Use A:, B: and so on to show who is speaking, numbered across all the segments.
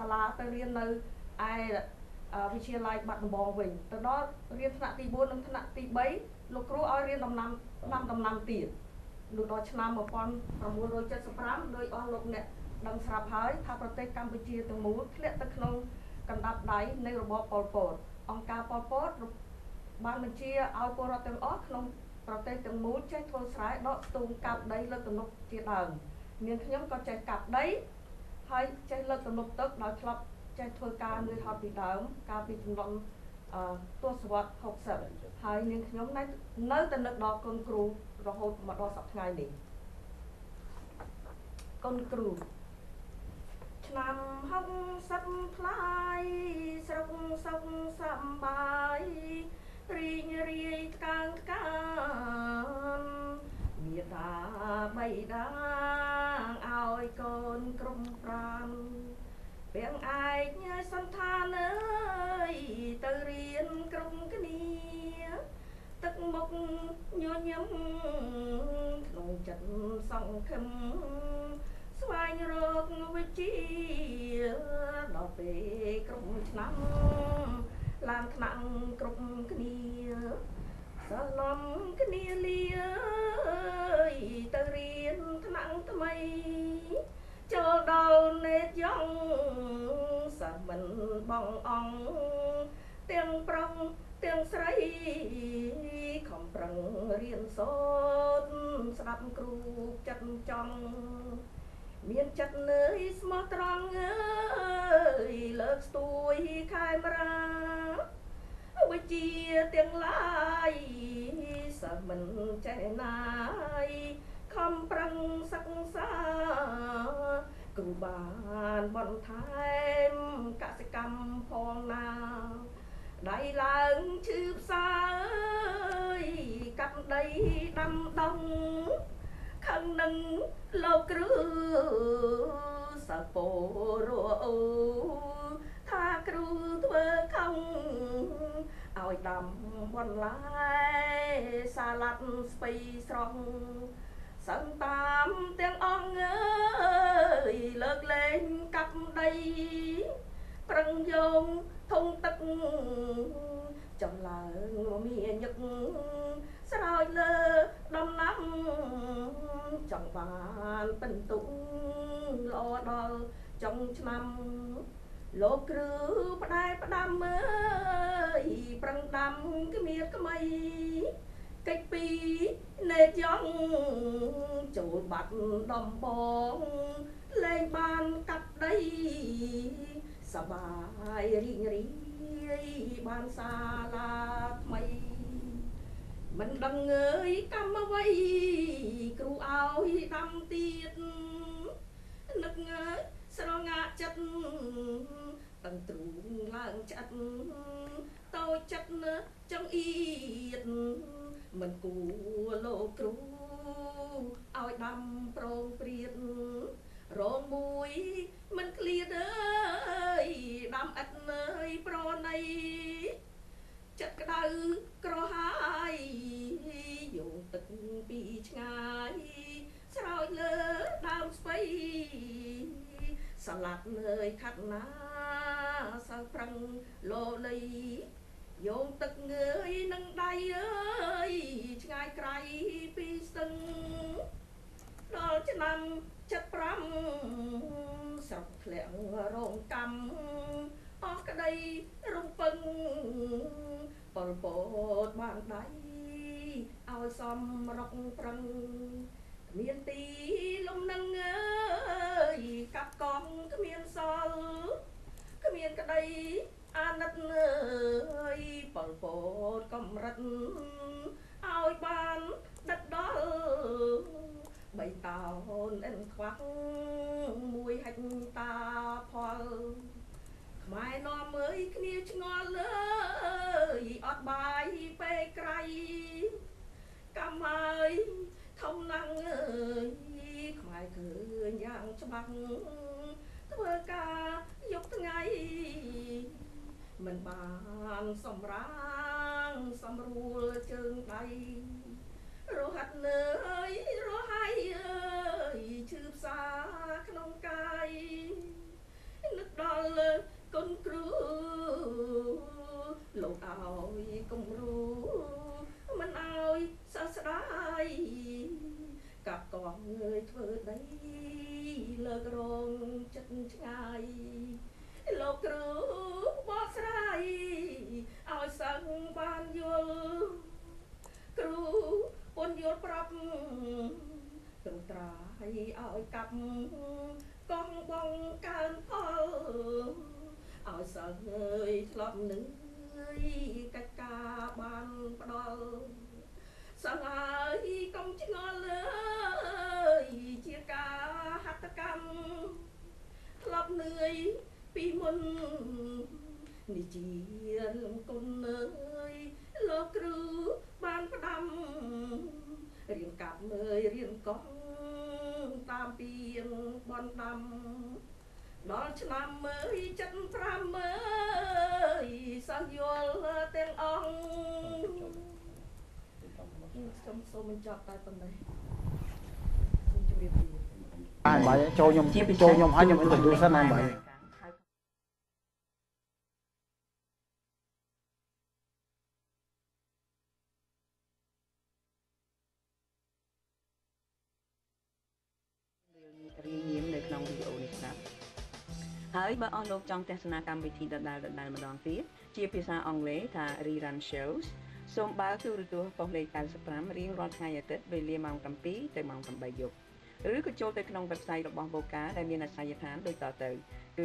A: lá tới riêng nơi aiวิทยาลัยบัตรដំបងវិញទៅដល់រៀនថ្នាក់ទី4និងថ្នាក់ទី3លោកគ្រូឲ្យរៀនដំណាំទៀតលោកដល់ឆ្នាំ1975ដោយអស់លោកអ្នកដឹងស្រាប់ហើយថាប្រទេសកម្ពុជាទាំងមូលធ្លាក់ទៅក្នុងកណ្ដាប់ដៃនៃរបបប៉ុលពតអង្គការប៉ុលពតបានបញ្ជាឲ្យពលរដ្ឋទាំងអស់ក្នុងប្រទេសទាំងមូលចេះធ្វើស្រែដកស្ទូងកាប់ដីលើកទំនប់ជាដើមមានខ្ញុំក៏ចេះកាប់ដីហើយចេះលើកទំនប់ទឹកដោយធ្លាប់ចេះធ្វើការនឿយហត់ពីដើមកាលពីចំនួនទសវត្ស60ហើយនាងខ្ញុំនៅតែនឹកដល់គុណគ្រូរហូតមកដល់សប្តាហ៍ថ្ងៃនេះគុណគ្រូឆ្នាំ60ផ្លាយស្រុកសុខសប្បាយរីងរាយកើងកើនមេតាបៃតាឲ្យកូនក្រុមប្រាំពាំងឯកសន្តានអើយទៅរៀនក្រុមគ្នាទឹកមុខញញឹមក្នុងចិត្តសង្ឃឹមស្វែងរកវិជ្ជាដល់ពេលក្រុមឆ្នាំឡើងថ្នាក់គ្រប់គ្នាសឡំគ្នាលាទៅរៀនថ្នាក់ថ្មីចូលដល់នេតយ៉ងសាមិនបងអង្គទាំងប្រុសទាំងស្រីខំប្រឹងរៀនសូត្រស្ដាប់គ្រូចិត្តចង់មានចិត្តនឿយស្មោះត្រង់អើយលើកស្ទួយខែមរាវិជ្ជាទាំងឡាយសិស្សមិនចេះណាយខំប្រឹងសិក្សាគ្រូបានបន្ថែមកសិកម្មផងណាដៃឡើងឈឺផ្សើកាប់ដីដាំដុំខឹងនឹងលោកគ្រូសាពោរអូថាគ្រូធ្វើខំឲ្យដាំបន្លែសាឡាត់ស្ពៃស្រស់សឹងតាមទាំងអង្គអើយលើកលែងកាប់ដីប្រឹងយោងធុងទឹកចំឡើងមានញឹកស្រោចលើដំណាំចង់បានពិន្ទុល្អដល់ចុងឆ្នាំលោកគ្រូផ្ដែផ្ដាំអើយប្រឹងដាំគ្មានក្មៃកិច្ចពីនេតយ៉ងចូលបាត់ដំបងលែងបានកាប់ដីសបាយរីងរាយបានសាលាថ្មីមិនដឹងអើយកម្មអ្វីគ្រូឲ្យដាំទៀតនឹកងើយស្រងាក់ចិត្តតឹងទ្រូងឡើងឆ្អិតតូចចិត្តចង្អៀតមិនគួរលោកគ្រូឲ្យដាំប្រងព្រាតរងមួយមិនឃ្លាតអើយដាំឥតនើយប្រណីចិត្តក្តៅក្រហាយយោងទឹកពីឆ្ងាយស្រោចលើដើមស្ពៃសាឡាត់នើយខាត់ណាសៅប្រឹងលោលីយោងទឹកងើយនឹងដៃអើយឆ្ងាយក្រៃពីស្ទឹងដល់ឆ្នាំ75ស្រុកធ្លាក់រងកម្មអស់ក្តីរំពឹងប៉ុលពតបានដៃឲ្យសំរកប្រឹងគ្មានទីលំនឹងអើយកាប់កង់គ្មានសល់គ្មានក្តីអាណិតអើយប៉ុលពតកំរិតឲ្យបានដិតដល់បីតោនអិនខ្វាក់មួយហិចតាផលខ្មែរនាំអើយគ្នាឆ្ងល់អើយអត់បាយពេលក្រៃកម្មហើយធំណាស់អើយខ្មែរឃើញយ៉ាងច្បាស់ធ្វើការយកថ្ងៃមិនបានសម្រាងសម្រួលជើងដៃរហ័តនើយរហ័យអើយឈឺផ្សាក្នុងកាយនឹកដល់លើ người thơ đấy lơ rong chân ngày lộc rú bó sài ao sang ban vô cú pôn vô prap từng trai ao cặp con bông can phơ ao sang người lòng nữ cách ca ban đo sang ai công chức lời chia ca hát cam lọc người pi môn nì chiên con ơi lộc rú ban đam riêng cặp ơi riêng con tam piên bon đam đó năm mới chân pram mới sang vô tên ông trong số mình chọn tại phần này
B: bài cho nhom hai nhom introduce này bài
C: ហើយបើអស់លោកចង់ទស្សនាកម្មវិធីដដែលម្ដងទៀតជាភាសាអង់គ្លេសថា Rerun Shows សូមបើកទូរទស្សន៍ប៉ុស្តិ៍លេខ95រៀងរាល់ថ្ងៃអាទិត្យវេលាម៉ោង7ទៅម៉ោង8យប់ឬក៏ចូលទៅក្នុង website របស់ Voca ដែលមានអាសយដ្ឋានដូចតទៅគឺ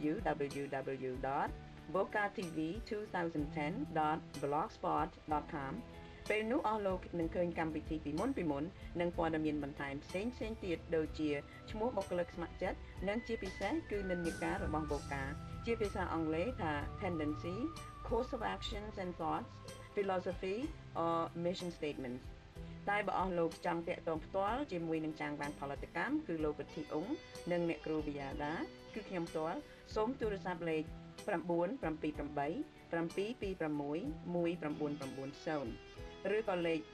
C: www.vocatv2010.blogspot.com ពេលនោះអស់លោកនឹងឃើញកម្មវិធីពីមុននិងព័ត៌មានបន្ថែមផ្សេងទៀតដូចជាឈ្មោះបុគ្គលិកស្ម័គ្រចិត្តនិងជាពិសេសគឺនិន្នាការរបស់ Voca ជាភាសាអង់គ្លេសថា tendency course of actions and thoughts philosophy or mission statements តែបើអស់លោកចង់តាក់ទងផ្ទាល់ជាមួយនឹងចាងបានផលិតកម្មគឺលោកវិធីអង្គនិងអ្នកគ្រូវិយាដាគឺខ្ញុំផ្ទាល់សូមទូរស័ព្ទលេខ978 726 1990 ឬក៏លេខ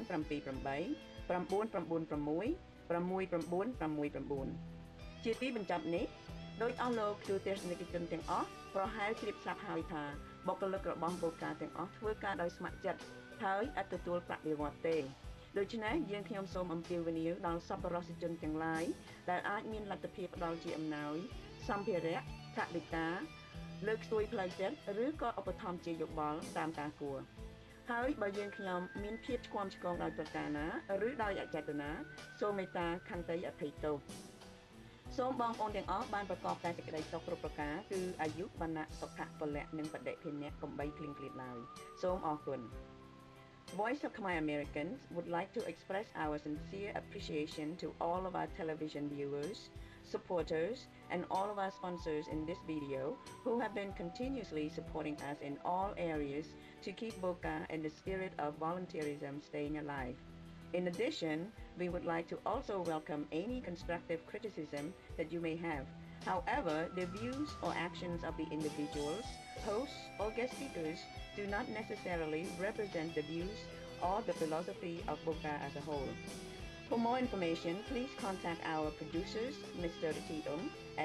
C: 978 ជាទីបញ្ចប់នេះដោយអស់លោកទូទស្សនិកជនទាំងអស់ប្រហែលជ្រាបស្រាប់ហើយថាបុគ្គលិករបស់ Voca ទាំងអស់ធ្វើការដោយស្ម័គ្រចិត្តហើយឥតទទួលប្រាក់បៀវត្សទេដូច្នេះយើងខ្ញុំសូមអំពាវនាវដល់សប្បុរសជនទាំងឡាយដែលអាចមានលទ្ធភាពផ្ដល់ជាអំណោយសម្ភារៈថវិកាលើកស្ទួយផ្លូវចិត្តឬក៏ឧបត្ថម្ភជាយោបល់តាមការគួរហើយបើយើងខ្ញុំមានភាពឆ្គាំឆ្គងដោយប្រការណាឬដោយអចេតនាសូមមេត្តាខន្តីអភ័យទោសសូមបងប្អូនទាំងអស់បានប្រកបតែសេចក្តីសុខគ្រប់ប្រការគឺអាយុវណ្ណៈសុខៈពលៈនិងបដិភិនៈកំបីគ្លៀងគ្លាតឡើយសូមអរគុណ Voice of Khmer Americans would like to express our sincere appreciation to all of our television viewers, supporters, and all of our sponsors in this video who have been continuously supporting us in all areas to keep Voca and the spirit of volunteerism staying alive. In addition, we would like to also welcome any constructive criticism that you may have. However, the views or actions of the individuals, hosts, or guest speakers do not necessarily represent the views or the philosophy of Voca as a whole. For more information, please contact our producers, Mr. T. at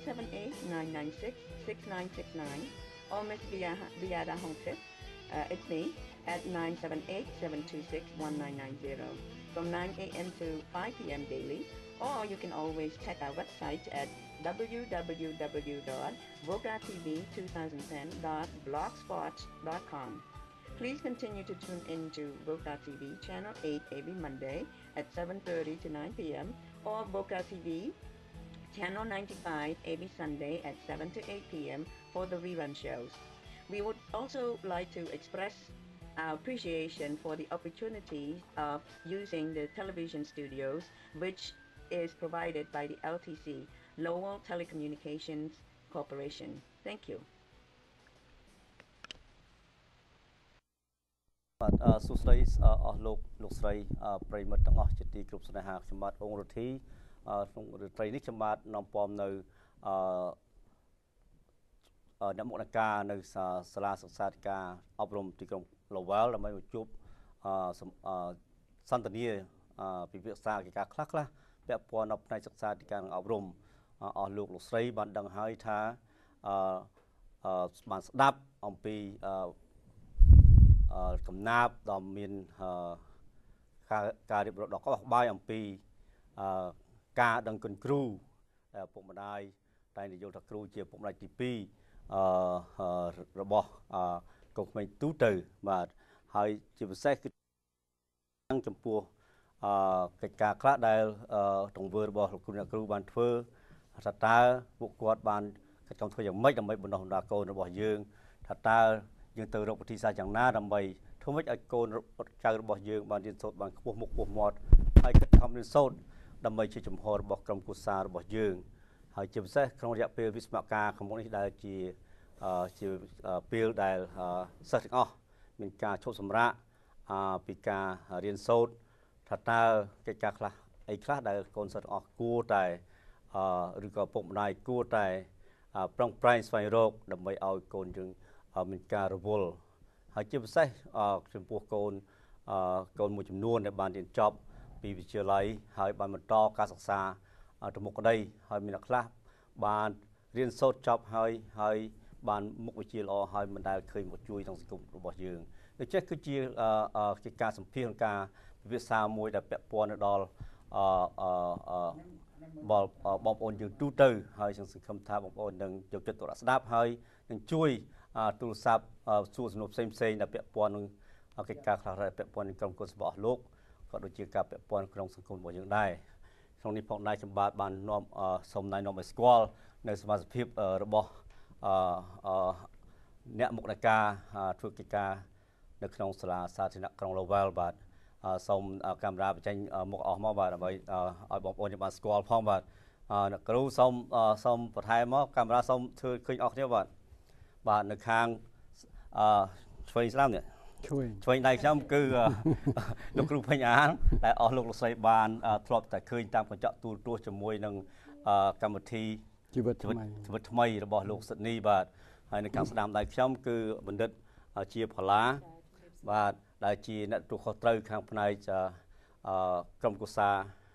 C: 978-996-6969 or Ms. Viada Hongtip, it's me, at 978-726-1990 from 9 a.m. to 5 p.m. daily, or you can always check our website at www.vocatv2010.blogspot.com. Please continue to tune in to Voca TV Channel 8 every Monday at 7:30 to 9 p.m. or Voca TV Channel 95 every Sunday at 7 to 8 p.m. for the rerun shows. We would also like to express our appreciation for the opportunity of using the television studios, which is provided by the LTC, Lowell Telecommunications Corporation. Thank you.
D: បាទសួស្តីអស់លោកស្រីប្រិយមិត្តទាំងអស់ជាទីគោរពស្នេហាខ្ញុំបាទអង្គរទ្ធីក្នុងរាត្រីនេះខ្ញុំបាទនាំពំនៅអ្នកមុខអ្នកការនៅសាលាសិក្សាធិការអប់រំទីក្រុង Lowell ដើម្បីមកជួបសន្ទនាពិភាក្សាកិច្ចការខ្លះពាក់ព័ន្ធដល់ផ្នែកសិក្សាធិការនិងអប់រំអស់លោកស្រីបានដឹងហើយថាបានស្ដាប់អំពីកំណាព្យដ៏មានការរៀបរាប់ដ៏ក្បោះក្បាយអំពីការដឹងគុណគ្រូដែលពុកម្ដាយតែនិយាយថាគ្រូជាពុកម្ដាយទី2របស់កូនក្មេងទូទៅបាទហើយជាពិសេសគឺចំពោះកិច្ចការខ្លះដែលទង្វើរបស់លោកគ្រូអ្នកគ្រូបានធ្វើថាតើពួកគាត់បានកិច្ចការធ្វើយ៉ាងម៉េចដើម្បីបណ្ដុះបណ្ដាលកូនរបស់យើងថាតើយើងទៅរកវិធីសាស្ត្រយ៉ាងណាដើម្បីធ្វើម៉េចឲ្យកូនចៅរបស់យើងបានរៀនសូត្របានខ្ពស់មុខខ្ពស់មាត់ហើយខិតខំរៀនសូត្រដើម្បីជាចំហរបស់ក្រុមគ្រួសាររបស់យើងហើយជាពិសេសក្នុងរយៈពេលវិស្សមការខាងមុខនេះដែលជាពេលដែលសិស្សទាំងអស់មានការឈប់សម្រាកពីការរៀនសូត្រថាតើកិច្ចការខ្លះអីខ្លះដែលកូនសិស្សទាំងអស់គួរតែឬក៏ពុកម្ដាយគួរតែប្រឹងប្រែងស្វែងរកដើម្បីឲ្យកូនយើងមានការរវល់ហើយជាពិសេសចំពោះកូនមួយចំនួនដែលបានរៀនចប់ពីវិទ្យាល័យហើយបានបន្តការសិក្សាទៅមុខក្តីហើយមានអ្នកខ្លះបានរៀនសូត្រចប់ហើយបានមុខវិជ្ជាល្អហើយមិនដែលឃើញមកជួយក្នុងសង្គមរបស់យើងដូច្នេះគឺជាការសម្ភាសន៍ការពិភាក្សាមួយដែលពាក់ព័ន្ធទៅដល់បងប្អូនយើងទូទៅហើយខ្ញុំសង្ឃឹមថាបងប្អូននឹងយកចិត្តទុកដាក់ស្ដាប់ហើយនឹងជួយទូរស័ព្ទសួរសំណួរផ្សេងដែលពាក់ព័ន្ធនឹងកិច្ចការខ្លះដែលពាក់ព័ន្ធនឹងក្រុមគ្រួសាររបស់លោកក៏ដូចជាការពាក់ព័ន្ធក្នុងសង្គមរបស់យើងដែរក្នុងនេះផងដែរខ្ញុំបាននាំសូមណែនាំឲ្យស្គាល់នៅសមាជិកភាពរបស់អ្នកមុខនៃការធ្វើកិច្ចការនៅក្នុងសាលាសាធារណៈក្រុង Lowell បាទសូមកាមេរ៉ាបញ្ចេញមុខអស់មកបាទដើម្បីឲ្យបងប្អូនបានស្គាល់ផងបាទអ្នកគ្រូសូមបន្ថែមមកកាមេរ៉ាសូមធ្វើឃើញអស់គ្នាបាទនៅខាងឆ្វេងស្ដាំនេះឆ្វេងដៃខ្ញុំគឺលោកគ្រូពេញអានដែលអស់លោកស្រីបានធ្លាប់តែឃើញតាមកញ្ចក់ទូរទស្សន៍ជាមួយនឹងកម្មវិធីជីវិតថ្មីរបស់លោកសិទ្ធនីបាទហើយនៅខាងស្ដាំដៃខ្ញុំគឺបណ្ឌិតជាផល្លាបាទដែលជាអ្នកទទួលខុសត្រូវខាងផ្នែកក្រុមគូសា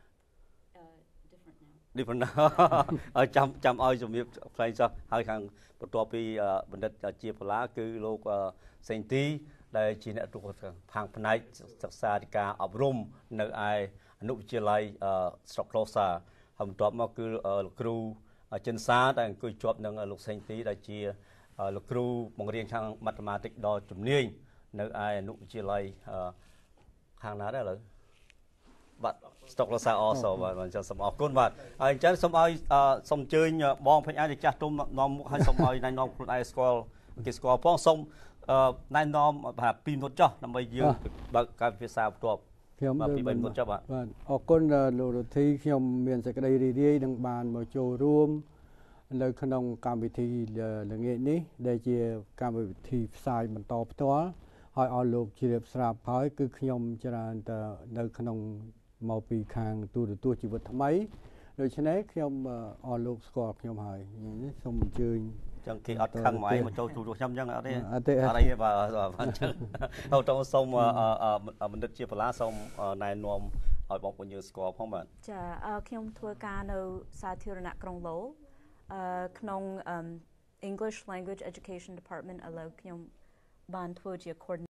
D: different ឲ្យចាំឲ្យជំរាបផ្សេងចុះហើយខាងបន្ទាប់ពីបណ្ឌិតជាផល្លាគឺលោកសេងទីដែលជាអ្នកទទួលខុសត្រូវខាងផ្នែកសិក្សាធិការអប់រំនៅឯអនុវិទ្យាល័យស្រុកក្រូសាហើយបន្ទាប់មកគឺលោកគ្រូចិនសាដែលអង្គុយជាប់នឹងលោកសេងទីដែលជាលោកគ្រូបង្រៀនខាងម៉ាធេម៉ាទិកដល់ជំនាញនៅឯអនុវិទ្យាល័យខាងណាដែរឥឡូវបាទស្តុកលសាអសបាទអញ្ចឹងសូមអរគុណបាទហើយអញ្ចឹងសូមឲ្យសូមអញ្ជើញបងពេញអាចចាស់ទុំនាំមុខឲ្យសូមឲ្យណែនាំខ្លួនឯងស្គាល់គេស្គាល់ផងសូមណែនាំបាទ2មិនិតចុះដើម្បីយើងបើកការពិភាក្សាបន្ទាប់ខ្ញុំបាទ2 3មិនិតចុះបាទ
B: អរគុណលោករដ្ឋីខ្ញុំមានសេចក្តីរីករាយនឹងបានមកចូលរួមនៅក្នុងកម្មវិធីល្ងាចនេះដែលជាកម្មវិធីផ្សាយបន្តផ្ទាល់ហើយឲ្យលោកជ្រាបស្រាប់ហើយគឺខ្ញុំច្រើនតែនៅក្នុងមកពីខាងទូរទស្សន៍ជីវិតថ្មីដូច្នេះខ្ញុំអរលោកស្គាល់ខ្ញុំហើយសូមអញ្ជើញ
D: ចឹងគេអត់ខឹងមកឯងមកចូលទូរទស្សន៍ខ្ញុំចឹងអត់ទេអត់អីបាទអញ្ចឹងទៅសូមបណ្ឌិតជាផល្លាសូមណែនាំឲ្យបងប្អូនយើងស្គាល់ផងបាទ
C: ចាខ្ញុំធ្វើការនៅសាធារណៈក្រុងឡូក្នុង English Language Education Department ឥឡូវខ្ញុំបានធ្វើជា